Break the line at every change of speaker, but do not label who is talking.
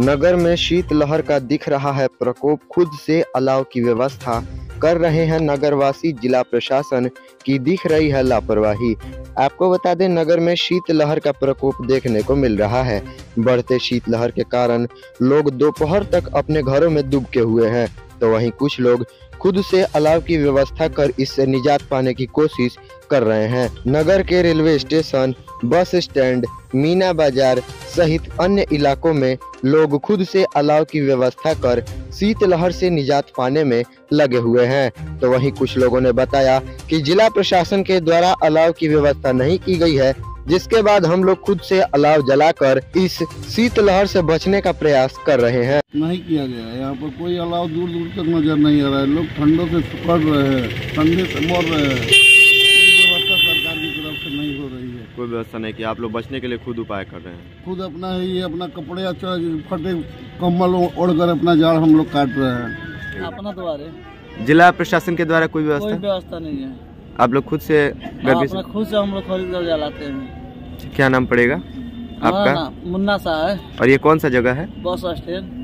नगर में शीतलहर का दिख रहा है प्रकोप। खुद से अलाव की व्यवस्था कर रहे हैं नगरवासी। जिला प्रशासन की दिख रही है लापरवाही। आपको बता दें, नगर में शीतलहर का प्रकोप देखने को मिल रहा है। बढ़ते शीतलहर के कारण लोग दोपहर तक अपने घरों में दुबके हुए हैं, तो वहीं कुछ लोग खुद से अलाव की व्यवस्था कर इससे निजात पाने की कोशिश कर रहे हैं। नगर के railway station, bus stand, Meena Bazaar सहित अन्य इलाकों में लोग खुद से अलाव की व्यवस्था कर शीतलहर से निजात पाने में लगे हुए हैं। तो वहीं कुछ लोगों ने बताया कि जिला प्रशासन के द्वारा अलाव की व्यवस्था नहीं की गई है, जिसके बाद हम लोग खुद से अलाव जलाकर इस शीतलहर से बचने का प्रयास कर रहे हैं।
नहीं किया गया है, यहाँ पर कोई अलाव दूर दूर तक नजर नहीं आ रहा है। लोग ठंडों से सुकड़ रहे हैं, ठंडे से मर रहे हैं। कोई व्यवस्था सरकार की तरफ से नहीं हो रही है।
कोई व्यवस्था नहीं कि आप लोग बचने के लिए खुद उपाय कर रहे हैं।
खुद अपना ही अपना कपड़े अच्छा फटे कम्बल ओढ़कर अपना जाड़ हम लोग काट रहे हैं
अपना द्वारे।
जिला प्रशासन के द्वारा कोई
व्यवस्था नहीं है।
आप लोग खुद से
खुद से हम लोग खरीद कर जलाते हैं।
क्या नाम पड़ेगा आपका?
मुन्ना शाह है।
और ये कौन सा जगह है?
Bus stand.